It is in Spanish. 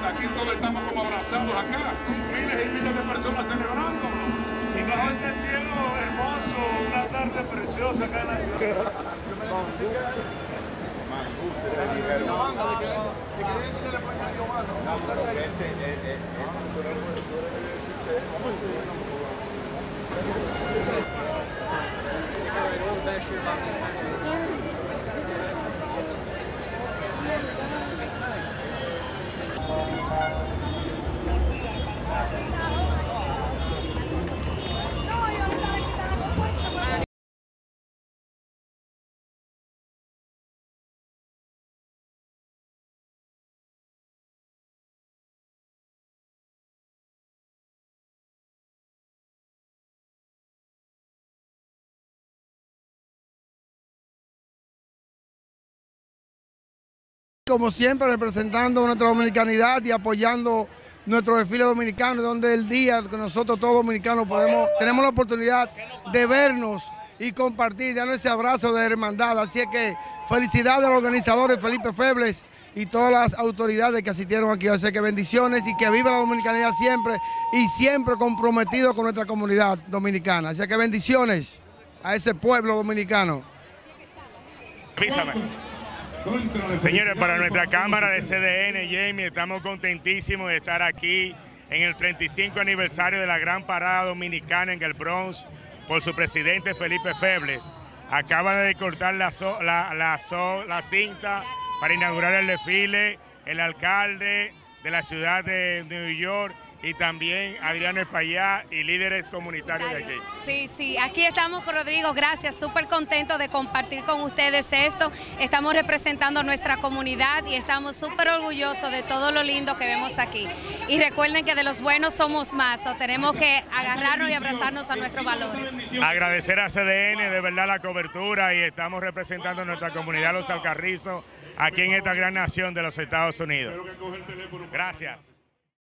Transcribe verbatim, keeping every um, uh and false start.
aquí todos estamos como abrazados acá, miles y miles de personas celebrando. Y bajo este cielo hermoso, una tarde preciosa acá en la ciudad. Como siempre, representando nuestra dominicanidad y apoyando nuestro desfile dominicano, donde el día que nosotros todos dominicanos podemos, tenemos la oportunidad de vernos y compartir, darnos ese abrazo de hermandad. Así es que felicidades a los organizadores Felipe Febles y todas las autoridades que asistieron aquí. Así que bendiciones y que viva la dominicanidad siempre y siempre comprometido con nuestra comunidad dominicana. Así que bendiciones a ese pueblo dominicano. Avísame. Señores, para nuestra cámara de C D N, Jamie, estamos contentísimos de estar aquí en el treinta y cinco aniversario de la Gran Parada Dominicana en el Bronx por su presidente Felipe Febles. Acaba de cortar la, so, la, la, so, la cinta para inaugurar el desfile el alcalde de la ciudad de New York y también Adriano Espaillá y líderes comunitarios de aquí. Sí, sí, aquí estamos con Rodrigo, gracias, súper contentos de compartir con ustedes esto. Estamos representando a nuestra comunidad y estamos súper orgullosos de todo lo lindo que vemos aquí. Y recuerden que de los buenos somos más, o tenemos que agarrarnos y abrazarnos a nuestros valores. Agradecer a C D N de verdad la cobertura y estamos representando a nuestra comunidad Los Alcarrizos aquí en esta gran nación de los Estados Unidos. Gracias.